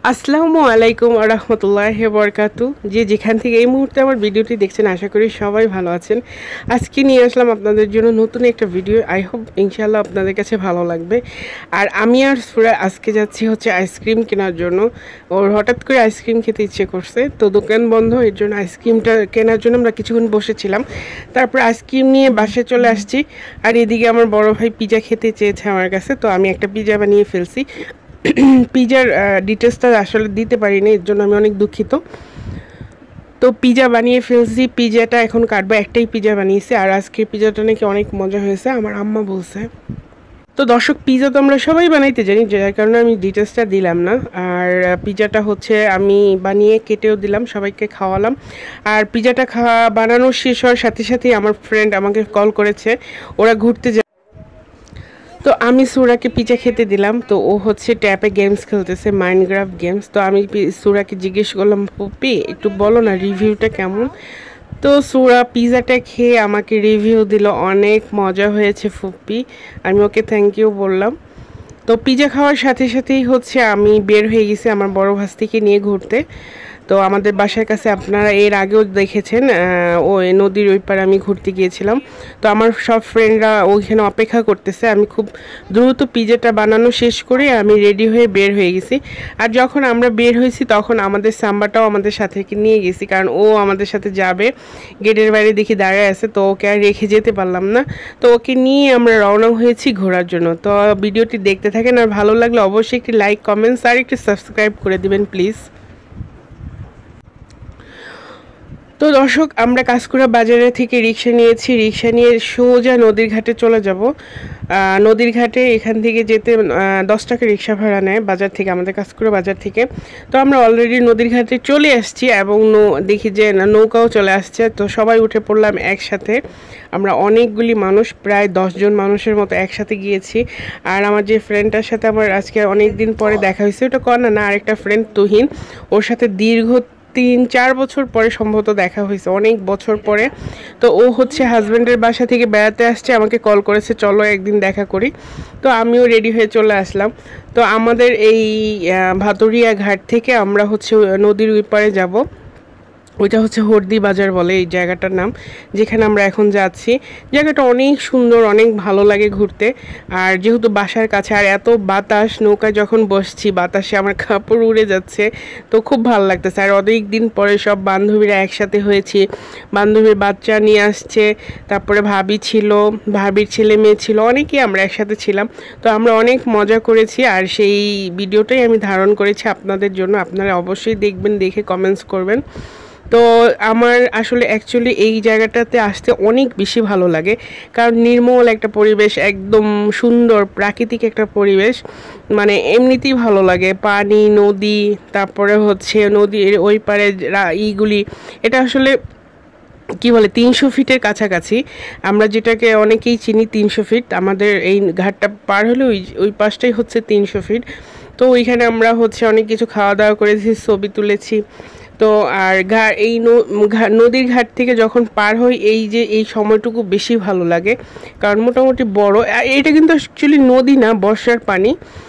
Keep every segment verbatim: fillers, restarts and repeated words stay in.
আসসালামু আলাইকুম ওয়া রাহমাতুল্লাহি ওয়া বারাকাতুহু। যে যেখান থেকে এই মুহূর্তে আমার ভিডিওটি দেখছেন আশা করি সবাই ভালো আছেন। আজকে নিয়ে আসলাম আপনাদের জন্য নতুন একটা ভিডিও। আই হোপ ইনশাআল্লাহ আপনাদের কাছে ভালো লাগবে। আর আমি আর সুরা আজকে যাচ্ছি হচ্ছে আইসক্রিম কেনার জন্য। ওর হঠাৎ করে আইসক্রিম খেতে ইচ্ছে করছে, তো দোকান বন্ধ, এর জন্য আইসক্রিমটা কেনার জন্য আমরা কিছুক্ষণ বসেছিলাম। তারপর আইসক্রিম নিয়ে বাসায় চলে আসছি। আর এদিকে আমার বড় ভাই পিজা খেতে চেয়েছে আমার কাছে, তো আমি একটা পিজা বানিয়ে ফেলছি। পিজার ডিটেলসটা আসলে দিতে পারিনি, এর জন্য আমি অনেক দুঃখিত। তো পিজা বানিয়ে ফেলছি, পিজাটা এখন কাটবো। একটাই পিজা বানিয়েছি, আর আজকে পিজাটা নাকি অনেক মজা হয়েছে, আমার আম্মা বলছে। তো দর্শক, পিজা তো আমরা সবাই বানাইতে জানি, যার কারণে আমি ডিটেলসটা দিলাম না। আর পিজাটা হচ্ছে আমি বানিয়ে কেটেও দিলাম, সবাইকে খাওয়ালাম। আর পিজাটা খাওয়া বানানো শেষ হওয়ার সাথে সাথেই আমার ফ্রেন্ড আমাকে কল করেছে, ওরা ঘুরতে যায়। তো আমি সুরাকে পিজা খেতে দিলাম, তো ও হচ্ছে ট্যাপে গেমস খেলতেছে, মাইনক্রাফট গেমস। তো আমি সুরাকে জিজ্ঞেস করলাম, পুপি একটু বলো না রিভিউটা কেমন। তো সুরা পিজাটা খেয়ে আমাকে রিভিউ দিল, অনেক মজা হয়েছে ফুপি। আমি ওকে থ্যাংক ইউ বললাম। তো পিজা খাওয়ার সাথে সাথেই হচ্ছে আমি বের হয়ে গেছি আমার বড় ভাস্তিকে নিয়ে ঘুরতে। তো আমাদের বাসার কাছে আপনারা এর আগেও দেখেছেন, ওই নদীর ওই পারে আমি ঘুরতে গিয়েছিলাম। তো আমার সব ফ্রেন্ডরা ওইখানে অপেক্ষা করতেছে। আমি খুব দ্রুত পিজাটা বানানো শেষ করে আমি রেডি হয়ে বের হয়ে গেছি। আর যখন আমরা বের হয়েছি তখন আমাদের সাম্বাটাও আমাদের সাথে নিয়ে গেছি, কারণ ও আমাদের সাথে যাবে। গেটের বাইরে দেখি দাঁড়ায় আছে, তো ওকে আর রেখে যেতে পারলাম না। তো ওকে নিয়ে আমরা রওনা হয়েছি ঘোরার জন্য। তো ভিডিওটি দেখতে থাকেন, আর ভালো লাগলে অবশ্যই একটি লাইক, কমেন্টস আর একটি সাবস্ক্রাইব করে দিবেন প্লিজ। তো দর্শক, আমরা কাঁচকুড়া বাজারে থেকে রিক্সা নিয়েছি, রিক্সা নিয়ে সোজা নদীর ঘাটে চলে যাব। নদীর ঘাটে এখান থেকে যেতে দশ টাকা রিক্সা ভাড়া নেয় বাজার থেকে, আমাদের কাঁচকুড়া বাজার থেকে। তো আমরা অলরেডি নদীর ঘাটে চলে আসছি, এবং দেখি যে নৌকাও চলে আসছে। তো সবাই উঠে পড়লাম একসাথে। আমরা অনেকগুলি মানুষ, প্রায় দশজন মানুষের মতো একসাথে গিয়েছি। আর আমার যে ফ্রেন্ডটার সাথে আমার আজকে অনেক দিন পরে দেখা হয়েছে, ওটা কন্যা না, আরেকটা ফ্রেন্ড তুহিন, ওর সাথে দীর্ঘ তিন চার বছর পরে সম্ভবত দেখা হয়েছে, অনেক বছর পরে। তো ও হচ্ছে হাজব্যান্ডের বাসা থেকে বেড়াতে আসছে, আমাকে কল করেছে চলো একদিন দেখা করি। তো আমিও রেডি হয়ে চলে আসলাম। তো আমাদের এই ভাতুরিয়া ঘাট থেকে আমরা হচ্ছে নদীর ওই পারে যাব। ওইটা হচ্ছে হরদি বাজার বলে এই জায়গাটার নাম, যেখানে আমরা এখন যাচ্ছি। জায়গাটা অনেক সুন্দর, অনেক ভালো লাগে ঘুরতে। আর যেহেতু বাসার কাছে, আর এত বাতাস, নৌকায় যখন বসছি বাতাসে আমার কাপড় উড়ে যাচ্ছে, তো খুব ভালো লাগতেছে। আর অনেক দিন পরে সব বান্ধবীরা একসাথে হয়েছি, বান্ধবীর বাচ্চা নিয়ে আসছে, তারপরে ভাবি ছিল, ভাবির ছেলে মেয়ে ছিল, অনেকেই আমরা একসাথে ছিলাম। তো আমরা অনেক মজা করেছি, আর সেই ভিডিওটাই আমি ধারণ করেছি আপনাদের জন্য। আপনারা অবশ্যই দেখবেন, দেখে কমেন্টস করবেন। তো আমার আসলে অ্যাকচুয়ালি এই জায়গাটাতে আসতে অনেক বেশি ভালো লাগে, কারণ নির্মল একটা পরিবেশ, একদম সুন্দর প্রাকৃতিক একটা পরিবেশ, মানে এমনিতেই ভালো লাগে। পানি, নদী, তারপরে হচ্ছে নদীর ওই পারে ইগুলি, এটা আসলে কি বলে তিনশো ফিটের কাছাকাছি, আমরা যেটাকে অনেকেই চিনি তিনশো ফিট। আমাদের এই ঘাটটা পার হলে ওই ওই পাশটাই হচ্ছে তিনশো ফিট। তো ওইখানে আমরা হচ্ছে অনেক কিছু খাওয়া দাওয়া করেছি, ছবি তুলেছি। তো আর ঘা এই নদীর ঘাট থেকে যখন পার হই, এই যে এই সময়টুকু বেশি ভালো লাগে, কারণ মোটামুটি বড়। এটা কিন্তু অ্যাকচুয়ালি নদী না, বর্ষার পানি।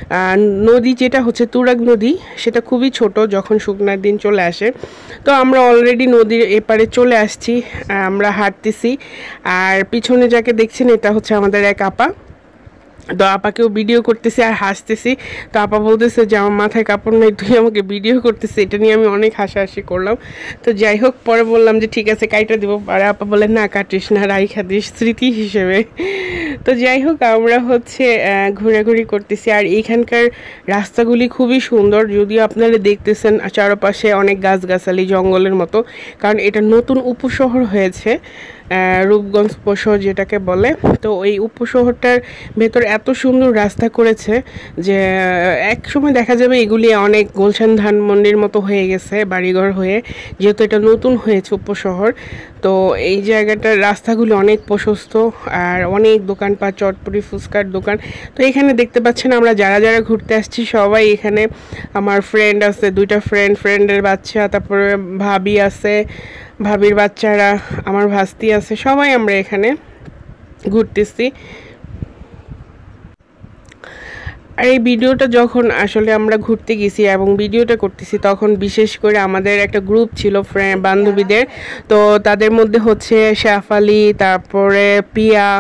নদী যেটা হচ্ছে তুরাগ নদী, সেটা খুবই ছোট যখন শুকনার দিন চলে আসে। তো আমরা অলরেডি নদীর এপারে চলে আসছি, আমরা হাঁটতেছি। আর পিছনে যাকে দেখছেন, এটা হচ্ছে আমাদের এক আপা। তো আপাকেও ভিডিও করতেছি আর হাসতেছি। তো আপা বলতেছে যে আমার মাথায় কাপড় নেই, তুই আমাকে ভিডিও করতেছি। এটা নিয়ে আমি অনেক হাসাহাসি করলাম। তো যাই হোক, পরে বললাম যে ঠিক আছে কাইটা দিব, আর আপা বলে না কাটিস না, রাইখা দিস স্মৃতি হিসেবে। তো যাই হোক, আমরা হচ্ছে ঘোরাঘুরি করতেছি। আর এইখানকার রাস্তাগুলি খুবই সুন্দর, যদিও আপনারা দেখতেছেন চারপাশে অনেক গাছগাছালি, জঙ্গলের মতো, কারণ এটা নতুন উপশহর হয়েছে, রূপগঞ্জ উপশহর যেটাকে বলে। তো এই উপশহরটার ভেতর এত সুন্দর রাস্তা করেছে যে এক সময় দেখা যাবে এগুলি অনেক গুলশান ধানমন্ডির মতো হয়ে গেছে বাড়িঘর হয়ে, যেহেতু এটা নতুন হয়েছে উপশহর। তো এই জায়গাটার রাস্তাগুলি অনেক প্রশস্ত, আর অনেক দোকানপাট, চটপটি, ফুচকার দোকান। তো এখানে দেখতে পাচ্ছেন আমরা যারা যারা ঘুরতে আসছি সবাই এখানে। আমার ফ্রেন্ড আছে, দুইটা ফ্রেন্ড, ফ্রেন্ডের বাচ্চা, তারপরে ভাবি আছে, ভাবির বাচ্চারা, আমার ভাস্তি আছে, সবাই আমরা এখানে ঘুরতেছি। আর এই ভিডিওটা যখন আসলে আমরা ঘুরতে গেছি এবং ভিডিওটা করতেছি তখন বিশেষ করে আমাদের একটা গ্রুপ ছিল ফ্রেন্ড বান্ধবীদের, তো তাদের মধ্যে হচ্ছে শেফালি, তারপরে পিয়া,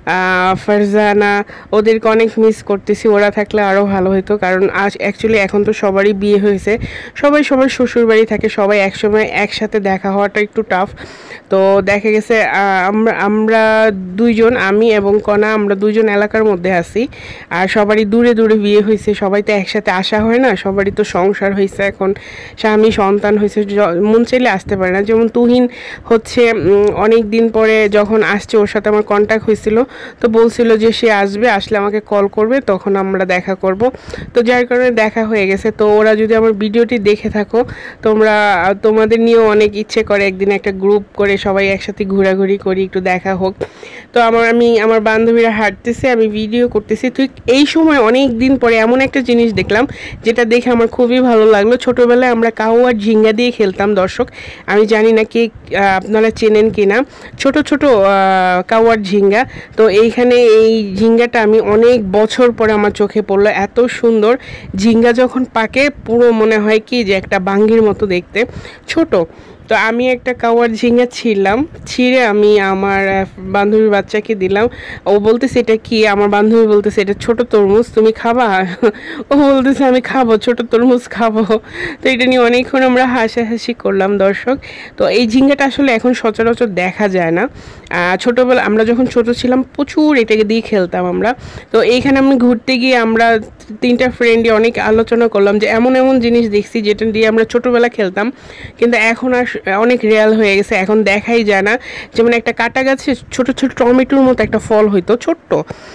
ফারজানা, ওদেরকে অনেক মিস করতেছি। ওরা থাকলে আরও ভালো হতো, কারণ আজ অ্যাকচুয়ালি এখন তো সবারই বিয়ে হয়েছে, সবাই সবার শ্বশুরবাড়ি থাকে, সবাই একসময় একসাথে দেখা হওয়াটা একটু টাফ। তো দেখা গেছে আমরা আমরা দুইজন, আমি এবং কণা, আমরা দুইজন এলাকার মধ্যে আছি, আর সবারই দূরে দূরে বিয়ে হয়েছে, সবাই তো একসাথে আসা হয় না, সবারই তো সংসার হয়েছে, এখন স্বামী সন্তান হয়েছে, মন চাইলে আসতে পারে না। যেমন তুহিন হচ্ছে অনেক দিন পরে যখন আসছে, ওর সাথে আমার কন্ট্যাক্ট হয়েছিল, তো বলছিল যে সে আসবে, আসলে আমাকে কল করবে, তখন আমরা দেখা করব। তো যার কারণে দেখা হয়ে গেছে। তো ওরা যদি আমার ভিডিওটি দেখে থাকো, তোমরা তোমাদের নিয়েও অনেক ইচ্ছে করে একদিন একটা গ্রুপ করে সবাই একসাথে ঘোরাঘুরি করি, একটু দেখা হোক। তো আমার আমি আমার বান্ধবীরা হাঁটতেছে, আমি ভিডিও করতেছি। ঠিক এই সময় অনেক দিন পরে এমন একটা জিনিস দেখলাম যেটা দেখে আমার খুবই ভালো লাগলো। ছোটোবেলায় আমরা কাউ আর ঝিঙ্গা দিয়ে খেলতাম দর্শক, আমি জানি না কে আপনারা চেনেন কি না, ছোট ছোট কাউ আর ঝিঙ্গা। তো এইখানে এই ঝিঙ্গাটা আমি অনেক বছর পরে আমার চোখে পড়লো, এত সুন্দর ঝিঙ্গা যখন পাকে পুরো মনে হয় কি যে একটা বাঙ্গির মতো দেখতে, ছোট। তো আমি একটা কাওয়ার ঝিঙ্গা ছিঁড়লাম, ছিঁড়ে আমি আমার বান্ধবীর বাচ্চাকে দিলাম। ও বলতেছে এটা কি, আমার বান্ধবী বলতেছে এটা ছোট তরমুজ, তুমি খাবা? ও বলতেছে আমি খাবো, ছোট তরমুজ খাবো। তো এটা নিয়ে অনেকক্ষণ আমরা হাসাহাসি করলাম দর্শক। তো এই ঝিঙ্গাটা আসলে এখন সচরাচর দেখা যায় না। ছোটোবেলা আমরা যখন ছোট ছিলাম প্রচুর এটাকে দিয়ে খেলতাম আমরা। তো এইখানে আমি ঘুরতে গিয়ে আমরা তিনটা ফ্রেন্ডই অনেক আলোচনা করলাম যে এমন এমন জিনিস দেখছি যেটা দিয়ে আমরা ছোটোবেলা খেলতাম, কিন্তু এখন আর অনেক রিয়াল হয়ে গেছে, এখন দেখাই যায় না। যেমন একটা কাটা গাছে ছোট ছোট টমেটোর মতো একটা ফল হইতো, ছোট্ট,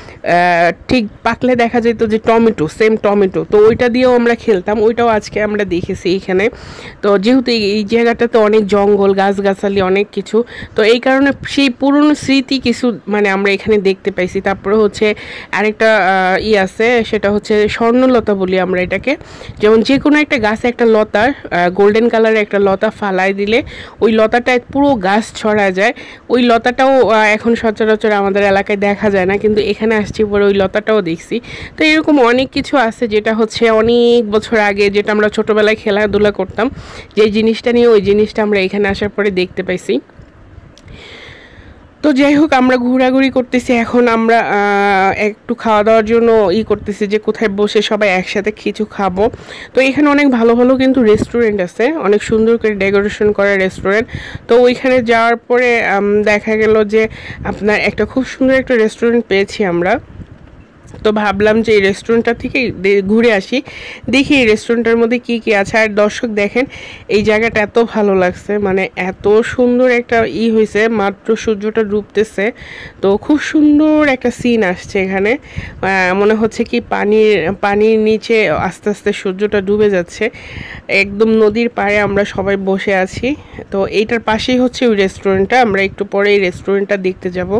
ঠিক পাকলে দেখা যেত যে টমেটো, সেম টমেটো। তো ওইটা দিয়েও আমরা খেলতাম, ওইটাও আজকে আমরা দেখেছি এইখানে। তো যেহেতু এই জায়গাটাতে অনেক জঙ্গল, গাছগাছালি, অনেক কিছু, তো এই কারণে সেই পুরনো স্মৃতি কিছু মানে আমরা এখানে দেখতে পাইছি। তারপরে হচ্ছে আরেকটা ই আছে, সেটা হচ্ছে স্বর্ণলতা বলি আমরা এটাকে। যেমন যে কোনো একটা গাছে একটা লতার গোল্ডেন কালারের একটা লতা ফালাই দিলে ওই লতাটা পুরো গাছ ছড়া যায়। ওই লতাটাও এখন সচরাচর আমাদের এলাকায় দেখা যায় না, কিন্তু এখানে আসছি পরে ওই লতাটাও দেখছি। তো এরকম অনেক কিছু আছে যেটা হচ্ছে অনেক বছর আগে, যেটা আমরা ছোটোবেলায় খেলাধুলা করতাম, যে জিনিসটা নিয়ে ওই জিনিসটা আমরা এখানে আসার পরে দেখতে পাইছি। তো যাই হোক, আমরা ঘোরাঘুরি করতেছি, এখন আমরা একটু খাওয়া দাওয়ার জন্য ই করতেছি যে কোথায় বসে সবাই একসাথে কিছু খাবো। তো এখানে অনেক ভালো ভালো কিন্তু রেস্টুরেন্ট আছে, অনেক সুন্দর করে ডেকোরেশন করা রেস্টুরেন্ট। তো ওইখানে যাওয়ার পরে দেখা গেল যে আপনার একটা খুব সুন্দর একটা রেস্টুরেন্ট পেয়েছি আমরা। তো ভাবলাম যে এই রেস্টুরেন্টটা থেকে ঘুরে আসি, দেখি এই রেস্টুরেন্টের মধ্যে কি কি আছে। আর দর্শক দেখেন এই জায়গাটা এত ভালো লাগছে, মানে এত সুন্দর একটা ই হয়েছে, মাত্র সূর্যটা ডুবতেছে, তো খুব সুন্দর একটা সিন আসছে এখানে। মনে হচ্ছে কি পানির পানির নিচে আস্তে আস্তে সূর্যটা ডুবে যাচ্ছে, একদম নদীর পাড়ে আমরা সবাই বসে আছি। তো এইটার পাশেই হচ্ছে ওই রেস্টুরেন্টটা, আমরা একটু পরে এই রেস্টুরেন্টটা দেখতে যাব।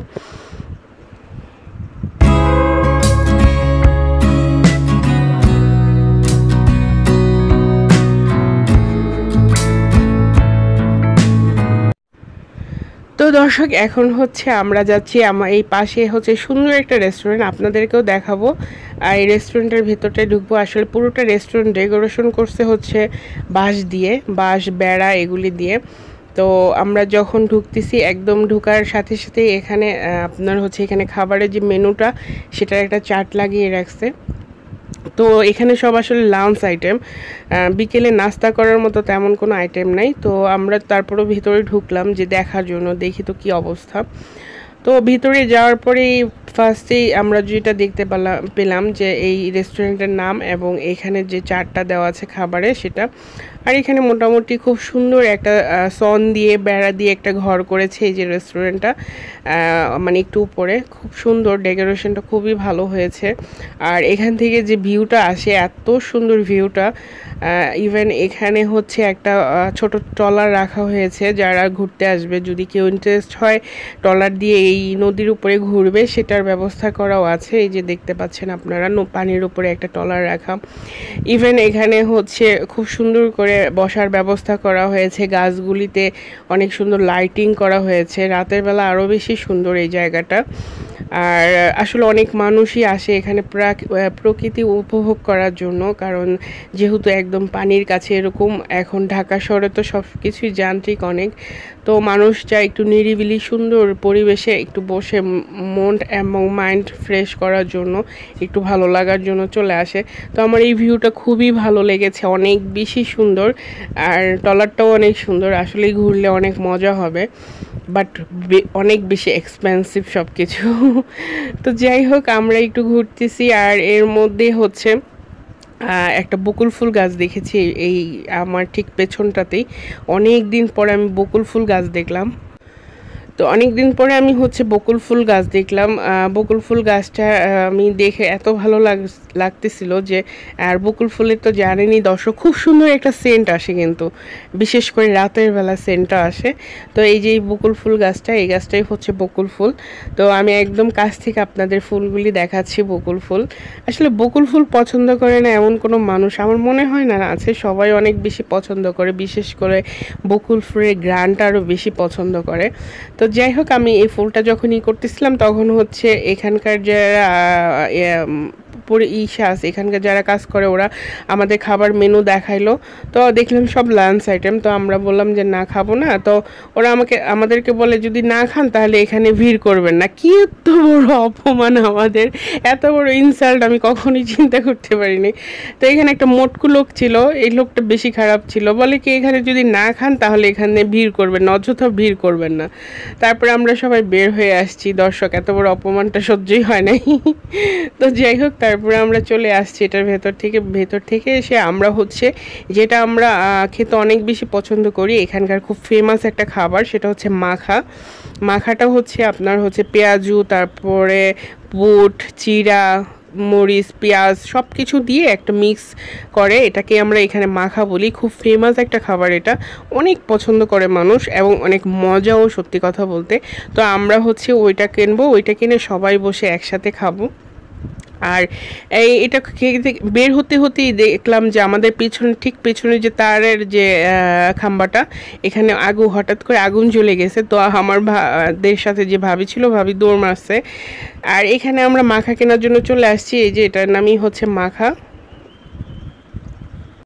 তো দর্শক এখন হচ্ছে আমরা যাচ্ছি, আমার এই পাশে হচ্ছে সুন্দর একটা রেস্টুরেন্ট, আপনাদেরকেও দেখাবো। আর এই রেস্টুরেন্টের ভেতরটায় ঢুকবো। আসলে পুরোটা রেস্টুরেন্ট ডেকোরেশন করছে হচ্ছে বাঁশ দিয়ে, বাঁশ বেড়া এগুলি দিয়ে। তো আমরা যখন ঢুকতেছি একদম ঢুকার সাথে সাথে এখানে আপনার হচ্ছে এখানে খাবারের যে মেনুটা সেটার একটা চার্ট লাগিয়ে রাখছে। তো এখানে সব আসলে লাঞ্চ আইটেম, বিকেলে নাস্তা করার মতো তেমন কোনো আইটেম নাই। তো আমরা তারপরেও ভিতরে ঢুকলাম যে দেখার জন্য, দেখি তো কি অবস্থা। তো ভিতরে যাওয়ার পরেই ফার্স্টেই আমরা যেটা দেখতে পেলাম পেলাম যে এই রেস্টুরেন্টের নাম এবং এখানে যে চার্টটা দেওয়া আছে খাবারে সেটা। আর এখানে মোটামুটি খুব সুন্দর একটা সন দিয়ে বেড়া দিয়ে একটা ঘর করেছে এই যে রেস্টুরেন্টটা, মানে একটু উপরে, খুব সুন্দর ডেকোরেশনটা, খুবই ভালো হয়েছে। আর এখান থেকে যে ভিউটা আসে এত সুন্দর ভিউটা, ইভেন এখানে হচ্ছে একটা ছোট ট্রলার রাখা হয়েছে, যারা ঘুরতে আসবে যদি কেউ ইন্টারেস্ট হয় ট্রলার দিয়ে এই নদীর উপরে ঘুরবে সেটার ব্যবস্থা করাও আছে। এই যে দেখতে পাচ্ছেন আপনারা পানির উপরে একটা ট্রলার রাখা। ইভেন এখানে হচ্ছে খুব সুন্দর করে বসার ব্যবস্থা করা হয়েছে, গাছগুলিতে অনেক সুন্দর লাইটিং করা হয়েছে, রাতের বেলা আরও বেশি সুন্দর এই জায়গাটা। আর আসলে অনেক মানুষই আসে এখানে প্রকৃতি উপভোগ করার জন্য, কারণ যেহেতু একদম পানির কাছে এরকম। এখন ঢাকা শহরে তো সব কিছুই যান্ত্রিক অনেক, তো মানুষ চায় একটু নিরিবিলি সুন্দর পরিবেশে একটু বসে মন এবং মাইন্ড ফ্রেশ করার জন্য, একটু ভালো লাগার জন্য চলে আসে। তো আমার এই ভিউটা খুবই ভালো লেগেছে, অনেক বেশি সুন্দর। আর ট্রলারটাও অনেক সুন্দর, আসলে ঘুরলে অনেক মজা হবে, বাট অনেক বেশি এক্সপেন্সিভ সব কিছু। তো যাই হোক, আমরা একটু ঘুরতেছি। আর এর মধ্যে হচ্ছে একটা বকুল ফুল গাছ দেখেছি এই আমার ঠিক পেছনটাতেই। অনেক দিন পরে আমি বকুল ফুল গাছ দেখলাম। তো অনেক দিন পরে আমি হচ্ছে বকুল ফুল গাছ দেখলাম। বকুল ফুল গাছটা আমি দেখে এত ভালো লাগ লাগতেছিল যে, আর বকুল ফুলের তো জানেনই দর্শক, খুব সুন্দর একটা সেন্ট আসে, কিন্তু বিশেষ করে রাতের বেলা সেন্টটা আসে। তো এই যে বকুল ফুল গাছটা, এই গাছটাই হচ্ছে বকুল ফুল। তো আমি একদম কাছ থেকে আপনাদের ফুলগুলি দেখাচ্ছি। বকুল ফুল, আসলে বকুল ফুল পছন্দ করে না এমন কোনো মানুষ আমার মনে হয় না আছে, সবাই অনেক বেশি পছন্দ করে, বিশেষ করে বকুল ফুলের গ্রানটা আরও বেশি পছন্দ করে। তো যাই হোক, আমি এই ফুলটা যখন ই করতেছিলাম তখন হচ্ছে এখানকার যারা পরে ইসা আছে, এখানকার যারা কাজ করে ওরা আমাদের খাবার মেনু দেখাইলো। তো দেখলাম সব লাঞ্চ আইটেম। তো আমরা বললাম যে না, খাবো না। তো ওরা আমাকে আমাদেরকে বলে যদি না খান তাহলে এখানে ভিড় করবেন না। কি এত বড় অপমান আমাদের, এত বড় ইনসাল্ট আমি কখনোই চিন্তা করতে পারিনি। তো এখানে একটা মোটকু লোক ছিল, এই লোকটা বেশি খারাপ ছিল, বলে কি এখানে যদি না খান তাহলে এখানে ভিড় করবেন না, অযথা ভিড় করবেন না। তারপরে আমরা সবাই বের হয়ে আসছি। দর্শক, এত বড় অপমানটা সহ্যই হয় নাই। তো যাই হোক, তারপরে আমরা চলে আসছি এটার ভেতর থেকে। ভেতর থেকে এসে আমরা হচ্ছে যেটা আমরা খেতে অনেক বেশি পছন্দ করি, এখানকার খুব ফেমাস একটা খাবার, সেটা হচ্ছে মাখা। মাখাটা হচ্ছে আপনার হচ্ছে পেঁয়াজু, তারপরে বুট, চিরা, মরিচ, পেঁয়াজ সব কিছু দিয়ে একটা মিক্স করে, এটাকে আমরা এখানে মাখা বলি। খুব ফেমাস একটা খাবার, এটা অনেক পছন্দ করে মানুষ এবং অনেক মজাও, সত্যি কথা বলতে। তো আমরা হচ্ছে ওইটা কিনবো, ওইটা কিনে সবাই বসে একসাথে খাবো। আর এই এটা বের হতে হতেই দেখলাম যে আমাদের পিছনে, ঠিক পেছনে যে তারের যে খাম্বাটা, এখানে আগুন, হঠাৎ করে আগুন জ্বলে গেছে। তো আমার ভাইদের সাথে যে ভাবি ছিল, ভাবি দৌড় মারছে। আর এখানে আমরা মাখা কেনার জন্য চলে আসছি। এই যে এটার নামই হচ্ছে মাখা।